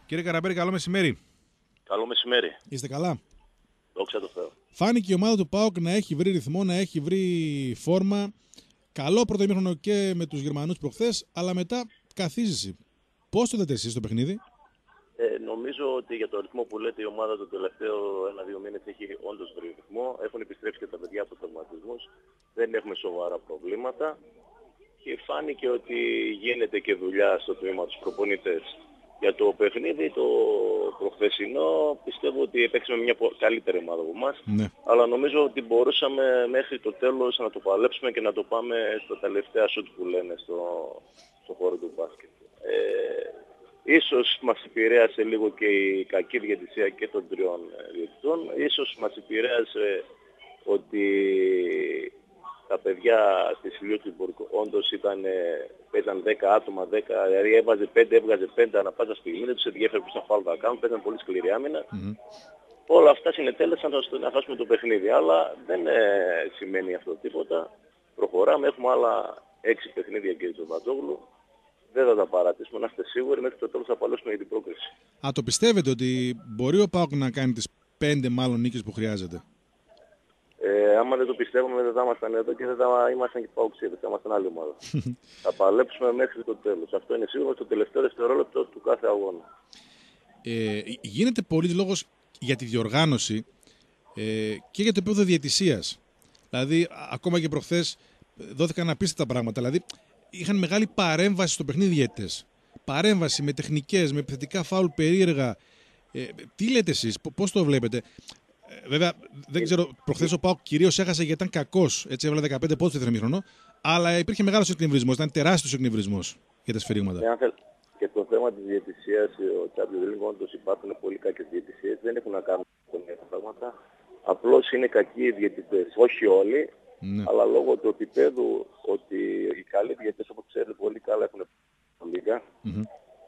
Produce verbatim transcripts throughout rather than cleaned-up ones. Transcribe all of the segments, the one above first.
Κύριε Καραμπέρη, καλό μεσημέρι. Καλό μεσημέρι. Είστε καλά? Δόξα τω Θεώ. Φάνηκε η ομάδα του ΠΑΟΚ να έχει βρει ρυθμό, να έχει βρει φόρμα. Καλό πρώτο ημίχρονο και με τους Γερμανούς προχθές, αλλά μετά καθίζηση. Πώς το είδατε εσείς το παιχνίδι? Ε, νομίζω ότι για το ρυθμό που λέτε η ομάδα το τελευταίο ένα-δύο μήνες έχει όντως βρει ρυθμό. Έχουν επιστρέψει και τα παιδιά από τραυματισμούς. Δεν έχουμε σοβαρά προβλήματα. Και φάνηκε ότι γίνεται και δουλειά στο τμήμα τους προπονητές. Για το παιχνίδι, το προχθεσινό, πιστεύω ότι παίξαμε μια καλύτερη ομάδα από εμάς. Ναι. Αλλά νομίζω ότι μπορούσαμε μέχρι το τέλος να το παλέψουμε και να το πάμε στα τελευταία σουτ που λένε στο, στο χώρο του μπάσκετ. Ε, ίσως μας επηρέασε λίγο και η κακή διαιτησία και των τριών διαιτητών. Ίσως μας επηρέασε ότι τα παιδιά της Λιούτσιμπουργκ όντως ήταν, παίζαν δέκα άτομα, δέκα, δηλαδή έβαζε πέντε, έβγαζε πέντε ανά πάσα στιγμή, δεν τους ενδιαφέρει που στα φάουλ θα κάνουν, παίζαν πολύ σκληρή άμυνα. Mm-hmm. Όλα αυτά συνετέλεσαν να χάσουμε το παιχνίδι, αλλά δεν ε, σημαίνει αυτό τίποτα. Προχωράμε, έχουμε άλλα έξι παιχνίδια, κύριε Τζοβατζόγλου. Δεν θα τα παρατήσουμε, να είστε σίγουροι, μέχρι το τέλος θα παλώσουμε για την πρόκριση. Α, το πιστεύετε ότι μπορεί ο ΠΑΟΚ να κάνει τις πέντε μάλλον νίκες που χρειάζεται? Ε, άμα δεν το πιστεύουμε δεν θα ήμασταν εδώ και δεν θα ήμασταν και παοξίδες, θα ήμασταν άλλη ομάδα. Θα παλέψουμε μέχρι το τέλος. Αυτό είναι σίγουρο στο τελευταίο δευτερόλεπτο του κάθε αγώνα. Ε, γίνεται πολύ λόγος για τη διοργάνωση ε, και για το επίπεδο διαιτησίας. Δηλαδή, ακόμα και προχθές δόθηκαν απίστευτα πράγματα. Δηλαδή, είχαν μεγάλη παρέμβαση στο παιχνίδι διαιτητές. Παρέμβαση με τεχνικές, με επιθετικά φάουλ περίεργα. Ε, τι λέτε εσείς, πώς το βλέπετε? Βέβαια, δεν ξέρω, προχθές ο ΠΑΟΚ κυρίως έχασε γιατί ήταν κακός. Έτσι έβαλε δεκαπέντε πόντους στο δεύτερο, αλλά υπήρχε μεγάλος εκνευρισμός, ήταν τεράστιος εκνευρισμός για τα σφυρίγματα. Ναι, και το θέμα της διαιτησίας, ο Champions League, όντως υπάρχουν πολύ κακές διαιτησίες, δεν έχουν να κάνουν με αυτά τα πράγματα. Απλώς είναι κακοί οι διαιτητές, όχι όλοι, ναι. Αλλά λόγω του επίπεδου ότι οι καλοί διαιτητές, όπως ξέρετε πολύ καλά, έχουν λίγα. Mm-hmm.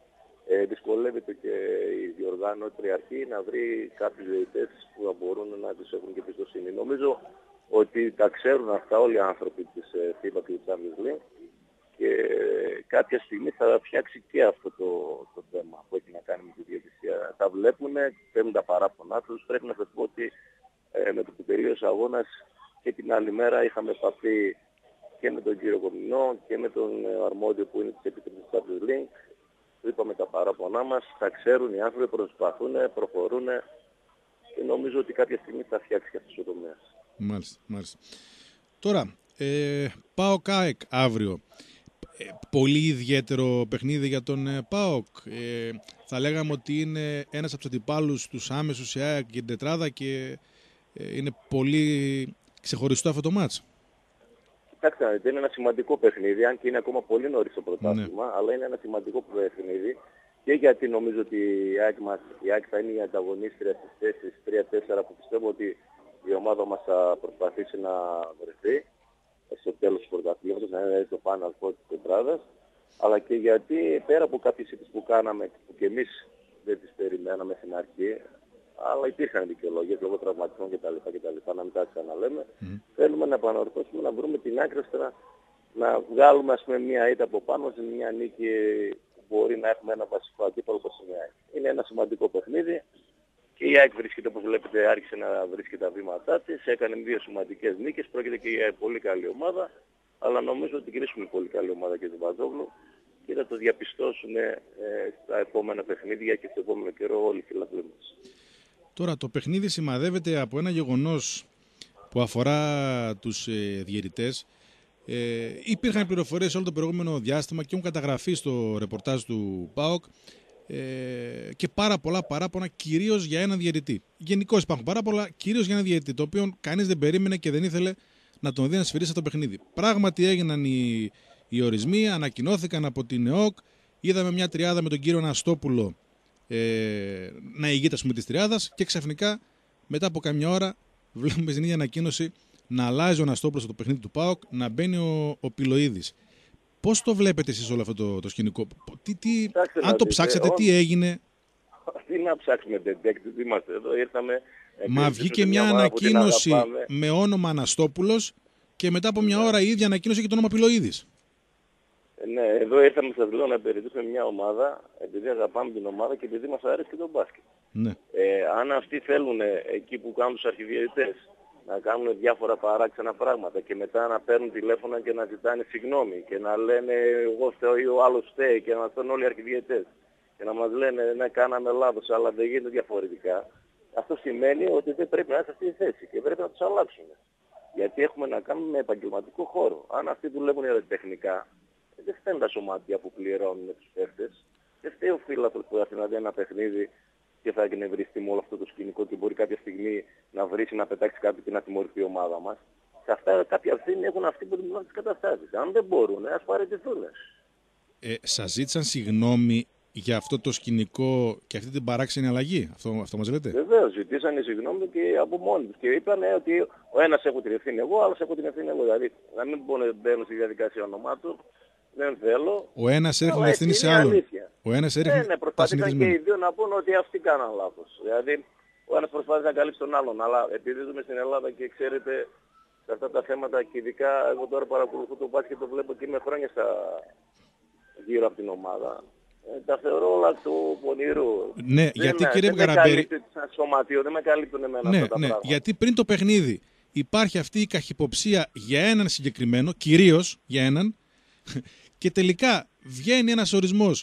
Ε, δυσκολεύεται και η διοργάνωτρια αρχή να βρει κάποιους διαιτητές που θα μπορούν να τους έχουν και πιστοσύνη. Νομίζω ότι τα ξέρουν αυτά όλοι οι άνθρωποι της FIFA και του Champions League και κάποια στιγμή θα φτιάξει και αυτό το, το θέμα που έχει να κάνει με τη διαιτησία. Τα βλέπουν, παίρνουν τα παράπονά τους. Πρέπει να σας πω ότι ε, με το που τελείωσε ο αγώνας και την άλλη μέρα είχαμε επαφή και με τον κύριο Κομινό και με τον αρμόδιο που είναι της Επιτροπής του Champions League. Είπαμε τα παράπονά μας, τα ξέρουν οι άνθρωποι, προσπαθούν, προχωρούν και νομίζω ότι κάποια στιγμή θα φτιάξει και αυτός ο τομέας. Μάλιστα, μάλιστα. Τώρα, ε, ΠΑΟΚ ΑΕΚ αύριο. Ε, πολύ ιδιαίτερο παιχνίδι για τον ε, ΠΑΟΚ. Ε, θα λέγαμε ότι είναι ένας από τους αντιπάλους τους άμεσους η ΑΕΚ και την τετράδα και ε, είναι πολύ ξεχωριστό αυτό το μάτς. Κοιτάξτε, είναι ένα σημαντικό παιχνίδι, αν και είναι ακόμα πολύ νωρίς το πρωτάθλημα, ναι. Αλλά είναι ένα σημαντικό παιχνίδι και γιατί νομίζω ότι η ΑΕΚ, μας, η ΑΕΚ θα είναι η ανταγωνίστρια στις θέσεις τρία τέσσερα που πιστεύω ότι η ομάδα μας θα προσπαθήσει να βρεθεί στο τέλος του πρωταθλήματος, να είναι το Final Four της τετράδας, αλλά και γιατί πέρα από κάποιες ήττες που κάναμε που και εμείς δεν τις περιμέναμε στην αρχή, αλλά υπήρχαν δικαιολόγιες λόγω τραυματισμών κτλ. κτλ να μην τα ξαναλέμε. Mm. Θέλουμε να επανορθώσουμε, να βρούμε την άκρη ώστε να, να βγάλουμε ας πούμε, μια ήττα από πάνω σε μια νίκη που μπορεί να έχουμε ένα βασικό αντίπαλο όπως είναι η ΑΕΚ. Είναι ένα σημαντικό παιχνίδι και η ΑΕΚ βρίσκεται, όπως βλέπετε, άρχισε να βρίσκει τα βήματά της. Έκανε δύο σημαντικές νίκες. Πρόκειται και για πολύ καλή ομάδα, αλλά νομίζω ότι κρίσουμε πολύ καλή ομάδα και τον Βαζόγλου και θα το διαπιστώσουν ε, στα επόμενα παιχνίδια και στο επόμενο καιρό όλοι οι φιλαθλοί μας. Τώρα το παιχνίδι σημαδεύεται από ένα γεγονός που αφορά τους ε, διαιτητές. Ε, υπήρχαν πληροφορίες όλο το προηγούμενο διάστημα και έχουν καταγραφεί στο ρεπορτάζ του ΠΑΟΚ ε, και πάρα πολλά παράπονα κυρίως για έναν διαιτητή. Γενικώς υπάρχουν πάρα πολλά, κυρίως για έναν διαιτητή, το οποίο κανείς δεν περίμενε και δεν ήθελε να τον δει να σφυρίσει το παιχνίδι. Πράγματι έγιναν οι, οι ορισμοί, ανακοινώθηκαν από την ΕΟΚ, είδαμε μια τριάδα με τον κύριο Αναστόπουλο Ε, να ηγείται ας πούμε της τριάδας και ξαφνικά μετά από καμιά ώρα βλέπουμε στην ίδια ανακοίνωση να αλλάζει ο Αναστόπουλος στο παιχνίδι του ΠΑΟΚ, να μπαίνει ο, ο Πιλοίδης. Πώς το βλέπετε εσείς όλο αυτό το, το σκηνικό? Τι, τι, αν το ψάξατε, τι έγινε? Τι να ψάξουμε, detective, είμαστε εδώ, ήρθαμε... Μα βγήκε μια ανακοίνωση με όνομα Αναστόπουλος και μετά από μια ώρα η ίδια ανακοίνωση και το όνομα Πιλοίδης. Ναι, εδώ ήρθαμε σας λέω να υπηρετήσουμε μια ομάδα, επειδή αγαπάμε την ομάδα και επειδή μας αρέσει και το μπάσκετ. Ναι. Ε, αν αυτοί θέλουν εκεί που κάνουν τους αρχιδιαιτητές να κάνουν διάφορα παράξενα πράγματα και μετά να παίρνουν τηλέφωνα και να ζητάνε συγγνώμη και να λένε εγώ φταίω ή ο άλλος φταίει και να μας παίρνουν όλοι οι αρχιδιαιτητές και να μας λένε ναι κάναμε λάθος αλλά δεν γίνεται διαφορετικά, αυτό σημαίνει ότι δεν πρέπει να είναι σε αυτή τη θέση και πρέπει να τους αλλάξουμε. Γιατί έχουμε να κάνουμε με επαγγελματικό χώρο. Αν αυτοί δουλεύουν τεχνικά, δεν φταίνουν τα σωματεία που πληρώνουν τους παίχτες. Δεν φταίει ο φίλαθλος που θα δει ένα παιχνίδι και θα εκνευριστεί με όλο αυτό το σκηνικό και μπορεί κάποια στιγμή να βρίσει, να πετάξει κάτι και να τιμωρηθεί η ομάδα μας. Σε αυτά κάποια ευθύνη έχουν αυτοί που δημιουργούν τις καταστάσεις. Αν δεν μπορούν, ας παραιτηθούν. Ε, σας ζήτησαν συγγνώμη για αυτό το σκηνικό και αυτή την παράξενη αλλαγή, αυτό, αυτό μας λέτε? Βεβαίως, ζητήσανε συγγνώμη και από μόνοι τους. Και είπαν ότι ο ένας έχω την ευθύνη εγώ, ο άλλος έχω την ευθύνη εγώ. Δηλαδή, να μην μπαίνουν στη διαδικασία ονομάτων. Δεν θέλω. Ο ένας έριχνε την ευθύνη σε άλλον. Ο ένας έριχνε. Ναι, ναι, προσπάθησαν και οι δύο να πούν ότι αυτοί κάναν λάθος. Δηλαδή, ο ένας προσπάθησε να καλύψει τον άλλον. Αλλά επειδή ζούμε στην Ελλάδα και ξέρετε, σε αυτά τα θέματα και ειδικά εγώ τώρα παρακολουθώ το μπάσκετ και το βλέπω και είμαι χρόνια στα... γύρω από την ομάδα. Ε, τα θεωρώ όλα του πονηρού. Ναι, δεν γιατί με, κύριε δεν Γαραμπέρη. Με καλύπτει σαν σωματείο, δεν με καλύπτουν εμένα ναι, αυτά τα ναι, πράγματα. Γιατί πριν το παιχνίδι υπάρχει αυτή η καχυποψία για έναν συγκεκριμένο, κυρίως για έναν, και τελικά βγαίνει ένας ορισμός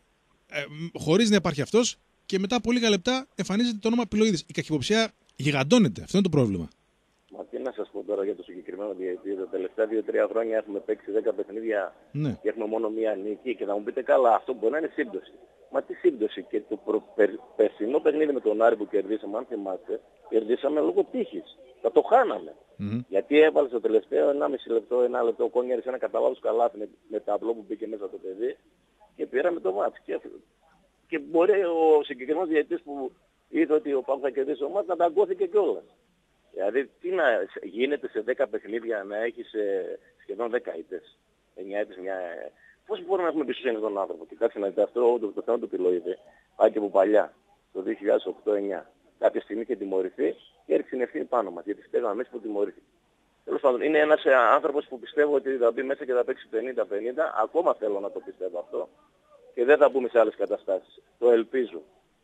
ε, χωρίς να υπάρχει αυτός και μετά από λίγα λεπτά εμφανίζεται το όνομα Πιλοίδης. Η καχυποψία γιγαντώνεται. Αυτό είναι το πρόβλημα. Μα τι να σας πω τώρα για το συγκεκριμένο διαιτητή. Τα τελευταία δύο τρία χρόνια έχουμε παίξει δέκα παιχνίδια ναι. και έχουμε μόνο μία νίκη και θα μου πείτε καλά, αυτό μπορεί να είναι σύμπτωση. Μα τι σύμπτωση? Και το προ... περ... περσινό παιχνίδι με τον Άρη που κερδίσαμε, αν θυμάστε, κερδίσαμε λόγω τύχης. Θα το χάναμε. Mm-hmm. Γιατί έβαλε στο τελευταίο ενάμιση λεπτό, ένα λεπτό ο Κόνιαρης ένα κατά λάθος καλάθι με, με ταμπλό που μπήκε μέσα το παιδί και πήραμε το μάτς. Και... και μπορεί ο συγκεκριμένος διαιτητής που είδε ότι ο Πάκου θα κερδίσει ο μάτς να ταγκώθηκε κιόλας. Δηλαδή τι να γίνεται σε δέκα παιχνίδια να έχεις ε, σχεδόν δέκα ήττες, εννιά ήττες, μια... Πώς μπορούμε να έχουμε εμπιστοσύνη στον άνθρωπο? Κοιτάξτε να δείτε αυτό το, το θέμα του Πιλοίδη, πάει και από παλιά, το δύο χιλιάδες οκτώ εννιά. Κάποια στιγμή είχε τιμωρηθεί και έριξε την ευθύνη πάνω μας, γιατί πιστεύαμε εμείς που τιμωρήθηκε. Τέλος πάντων, είναι ένας ε, άνθρωπος που πιστεύω ότι θα μπει μέσα και θα παίξει πενήντα πενήντα, ακόμα θέλω να το πιστεύω αυτό, και δεν θα μπούμε σε άλλες καταστάσεις. Το ελπίζω.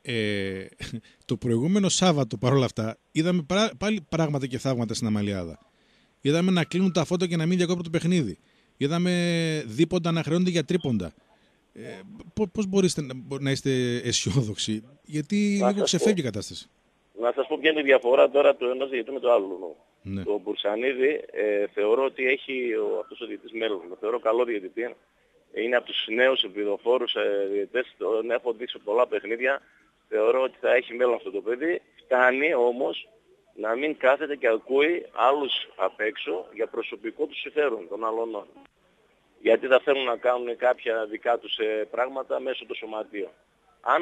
Ε, το προηγούμενο Σάββατο παρόλα αυτά είδαμε πρά, πάλι πράγματα και θαύματα στην Αμαλιάδα. Είδαμε να κλείνουν τα φώτα και να μην διακόπτουν το παιχνίδι. Είδαμε δίποντα να χρεώνονται για τρίποντα. Ε, πώς μπορείτε να, να είστε αισιόδοξοι? Γιατί να λίγο ξεφεύγει η κατάσταση. Να σας πω ποια είναι η διαφορά τώρα του ενός διαιτητή με το άλλο. Ναι. Το Μπουρσανίδη ε, θεωρώ ότι έχει ο, αυτός ο διαιτητής μέλλον. Το θεωρώ καλό διαιτητή. Είναι από τους νέους επιδοφόρους ε, διαιτητές. Τον έχω δει σε πολλά παιχνίδια. Θεωρώ ότι θα έχει μέλλον αυτό το παιδί. Φτάνει όμως να μην κάθεται και ακούει άλλους απ' έξω για προσωπικό του συμφέρον των άλλων. Γιατί θα θέλουν να κάνουν κάποια δικά τους ε, πράγματα μέσω των σωματείων. Αν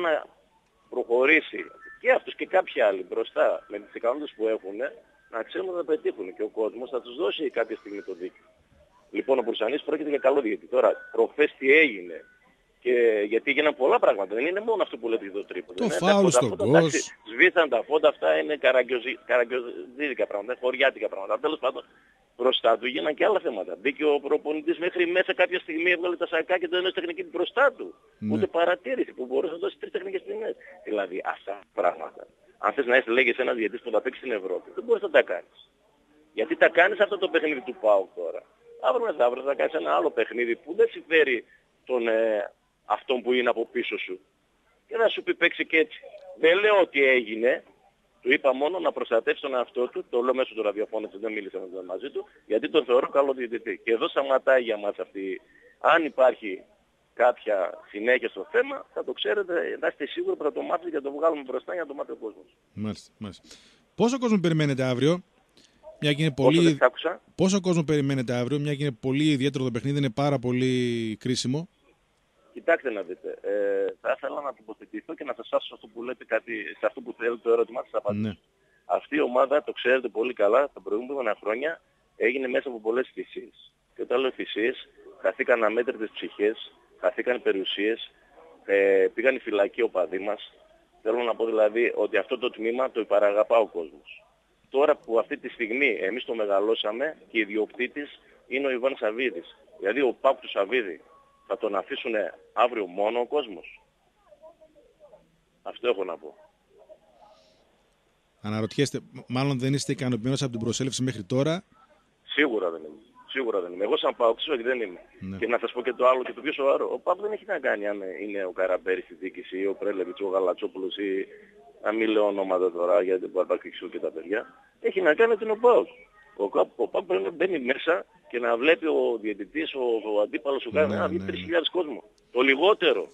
προχωρήσει και αυτούς και κάποιοι άλλοι μπροστά με τις ικανότητες που έχουν, να ξέρουν ότι θα πετύχουν και ο κόσμος θα τους δώσει κάποια στιγμή το δίκιο. Λοιπόν, ο Μπουρσανής πρόκειται για καλό διαιτητή. Τώρα, προχθές τι έγινε? Και γιατί έγιναν πολλά πράγματα. Δεν είναι μόνο αυτό που λέτε για το τρίποντο. Το φάουλ στον κόσμο. Σβήσαν τα φώτα, αυτά είναι καραγκιόζιδικα πράγματα, χωριάτικα πράγματα. Τέλος πάντων, μπροστά του γίναν και άλλα θέματα. Μπήκε ο προπονητής μέχρι μέσα κάποια στιγμή, έβγαλε τα σακά και δεν έδωσε τεχνική μπροστά του. Ναι. Ούτε παρατήρηση που μπορούσε να δώσει τρεις τεχνικές ποινές. Δηλαδή αυτά τα πράγματα. Αν θες να είσαι, λέγες, ένας διαιτητής που θα παίξει στην Ευρώπη, δεν μπορείς να τα κάνεις. Γιατί τα κάνεις αυτό το παιχνίδι του ΠΑΟΚ τώρα. Αύριο μεθαύριο θα κάνεις ένα άλλο παιχνίδι που δεν συμφέρει τον, ε, αυτόν που είναι από πίσω σου. Και να σου πει παίξει και έτσι. Δεν λέω ότι έγινε. Του είπα μόνο να προστατεύσει τον εαυτό του. Το λέω μέσω του ραδιοφώνου, δεν μίλησα μαζί του. Γιατί τον θεωρώ καλό διαιτητή. Και εδώ σταματάει για μας αυτή. Αν υπάρχει κάποια συνέχεια στο θέμα, θα το ξέρετε, να είστε σίγουροι που θα το μάθετε και θα το βγάλουμε μπροστά για να το μάθει ο κόσμος. Μάλιστα, μάλιστα. Πόσο κόσμο περιμένετε αύριο? Μια και είναι πολύ... Πόσο, Πόσο κόσμο περιμένετε αύριο? Μια και είναι πολύ ιδιαίτερο το παιχνίδι, είναι πάρα πολύ κρίσιμο. Κοιτάξτε να δείτε. Ε, θα ήθελα να τοποθετηθώ και να σας άσω αυτό που λέτε κάτι, σε αυτό που θέλετε το ερώτημά σας απαντήσω. Ναι. Αυτή η ομάδα, το ξέρετε πολύ καλά, τα προηγούμενα χρόνια έγινε μέσα από πολλές θυσίες. Και όταν λέω θυσίες, χαθήκαν αμέτρητες ψυχές, χαθήκαν περιουσίες, ε, πήγαν οι φυλακοί οπαδοί μας. Θέλω να πω δηλαδή ότι αυτό το τμήμα το υπαραγαπά ο κόσμος. Τώρα που αυτή τη στιγμή εμείς το μεγαλώσαμε και ιδιοκτήτης είναι ο Ιβάν Σαββίδης. Δηλαδή ο Πάπου του Σαββίδη. Θα τον αφήσουν αύριο μόνο ο κόσμος? Αυτό έχω να πω. Αναρωτιέστε, μάλλον δεν είστε ικανοποιημένος από την προσέλευση μέχρι τώρα? Σίγουρα δεν είμαι. Σίγουρα δεν είμαι. Εγώ σαν ΠΑΟΚ όχι δεν είμαι. Ναι. Και να σας πω και το άλλο και το πιο σοβαρό. Ο ΠΑΟΚ δεν έχει να κάνει αν είναι ο Καραμπέρης στη διοίκηση ή ο Πρέλεβιτς, ο Γαλατσόπουλος ή να μην λέω ονόματα τώρα γιατί δεν μπορεί να υπάρξει και τα παιδιά. Έχει να κάνει την ο ΠΑΟΚ. Ο ΠΑΟΚ πρέπει να μπαίνει μέσα και να βλέπει ο διαιτητής, ο, ο αντίπαλος σου κάνει να δει τρεις χιλιάδες κόσμο. Το λιγότερο.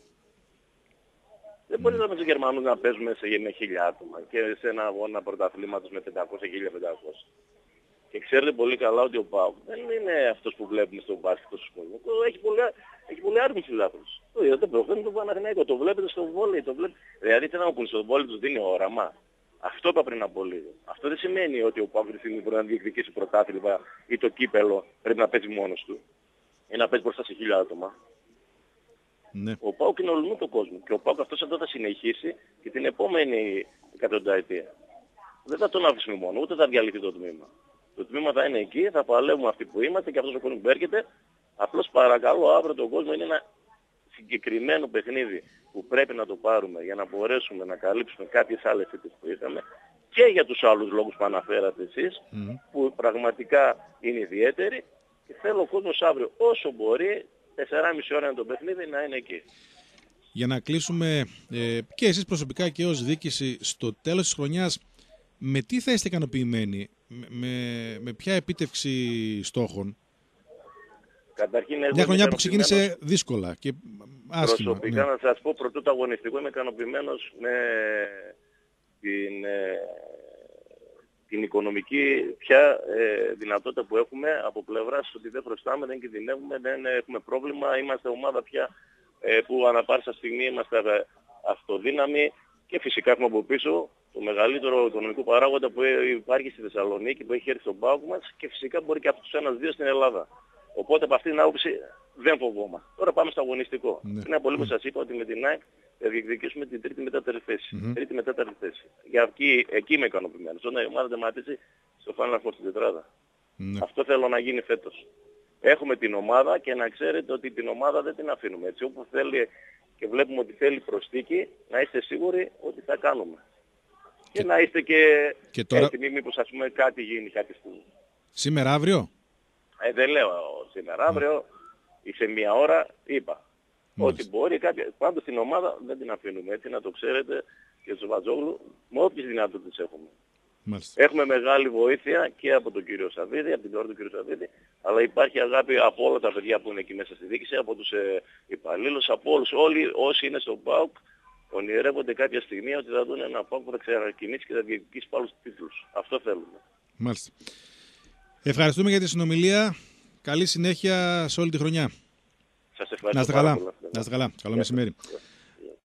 Δεν μπορεί να με τους Γερμανούς να παίζουμε σε με χίλια άτομα και σε ένα αγώνα πρωταθλήματος με πεντακόσια χίλια πεντακόσια. Και ξέρετε πολύ καλά ότι ο ΠΑΟΚ δεν είναι αυτός που βλέπουμε στο μπάσκετ τόσο κόσμο. Έχει πολύ, έχει πολύ άρμους φιλάθλους. Το είδατε προχθές με τον Παναθηναϊκό, το βλέπετε στο βόλεϊ, το βλέπετε. Δηλαδή τι να μου πούν, στο βόλεϊ τους δίνει όραμα. Αυτό είπα πριν από λίγο. Αυτό δεν σημαίνει ότι ο ΠΑΟΚ πρέπει να διεκδικήσει πρωτάθλημα ή το κύπελο πρέπει να παίζει μόνος του. Ή να παίζει μπροστά σε χίλια άτομα. Ναι. Ο ΠΑΟΚ είναι ολουνού το κόσμο. Και ο ΠΑΟΚ αυτός εδώ θα συνεχίσει και την επόμενη εκατονταετία. Δεν θα τον αφήσουμε μόνο, ούτε θα διαλυθεί το τμήμα. Το τμήμα θα είναι εκεί, θα παλεύουμε αυτοί που είμαστε και αυτός ο κόσμος που έρχεται. Απλώς παρακαλώ αύριο τον κόσμο είναι ένα συγκεκριμένο παιχνίδι που πρέπει να το πάρουμε για να μπορέσουμε να καλύψουμε κάποιες άλλες θέτες που είχαμε και για τους άλλους λόγους που αναφέρατε εσείς, mm. που πραγματικά είναι ιδιαίτεροι και θέλω ο κόσμος αύριο όσο μπορεί, τεσσεράμιση ώρα είναι το παιχνίδι, να είναι εκεί. Για να κλείσουμε ε, και εσείς προσωπικά και ως διοίκηση, στο τέλος της χρονιάς, με τι θα είστε ικανοποιημένοι, με, με, με ποια επίτευξη στόχων? Καταρχήν, μια χρονιά που ξεκίνησε δύσκολα και άσχημα. Προσωπικά ναι. να σας πω, πρωτού το αγωνιστικό είμαι ικανοποιημένος με την, ε, την οικονομική πια ε, δυνατότητα που έχουμε από πλευράς ότι δεν χρωστάμε, δεν κινδυνεύουμε, δεν έχουμε πρόβλημα. Είμαστε ομάδα πια ε, που ανά πάσα στιγμή είμαστε αυτοδύναμοι και φυσικά έχουμε από πίσω το μεγαλύτερο οικονομικό παράγοντα που υπάρχει στη Θεσσαλονίκη, που έχει έρθει στον ΠΑΟΚ μας και φυσικά μπορεί και από τους ένας δύο στην Ελλάδα. Οπότε από αυτή την άποψη δεν φοβόμαστε. Τώρα πάμε στο αγωνιστικό. Ναι. Είναι πολύ που σας είπα ότι με την ΑΕΚ θα διεκδικήσουμε την τρίτη μετάταρη θέση. Mm-hmm. Τρίτη μετάταρη θέση. Για εκεί, εκεί είμαι ικανοποιημένος. Όταν η ομάδα τερματίσει στο Final Four στην τετράδα. Ναι. Αυτό θέλω να γίνει φέτος. Έχουμε την ομάδα και να ξέρετε ότι την ομάδα δεν την αφήνουμε. Έτσι όπου θέλει και βλέπουμε ότι θέλει προσθήκη, να είστε σίγουροι ότι θα κάνουμε. Και, και να είστε και, και τώρα... έτοιμοι μήπως ας πούμε κάτι γίνει κάτι στιγμή. Σήμερα, αύριο? Ε, δεν λέω σήμερα, αύριο ή σε μία ώρα είπα. Μάλιστα. Ότι μπορεί κάποια... Πάντως την ομάδα δεν την αφήνουμε, έτσι να το ξέρετε και στο Βατζόγλου, με όποιες δυνατότητες έχουμε. Μάλιστα. Έχουμε μεγάλη βοήθεια και από τον κύριο Σαββίδη, από την πλευρά του κύριο Σαββίδη, αλλά υπάρχει αγάπη από όλα τα παιδιά που είναι εκεί μέσα στη διοίκηση, από τους ε, υπαλλήλους, από όλους. Όλοι όσοι είναι στο ΠΑΟΚ ονειρεύονται κάποια στιγμή ότι θα δουν ένα ΠΑΟΚ που θα ξανακινήσει και θα διεκδικήσει πάλι στους τίτλους. Αυτό θέλουμε. Μάλιστα. Ευχαριστούμε για τη συνομιλία. Καλή συνέχεια σε όλη τη χρονιά. Σας ευχαριστώ. Να είστε καλά. Να είστε καλά. Καλό μεσημέρι.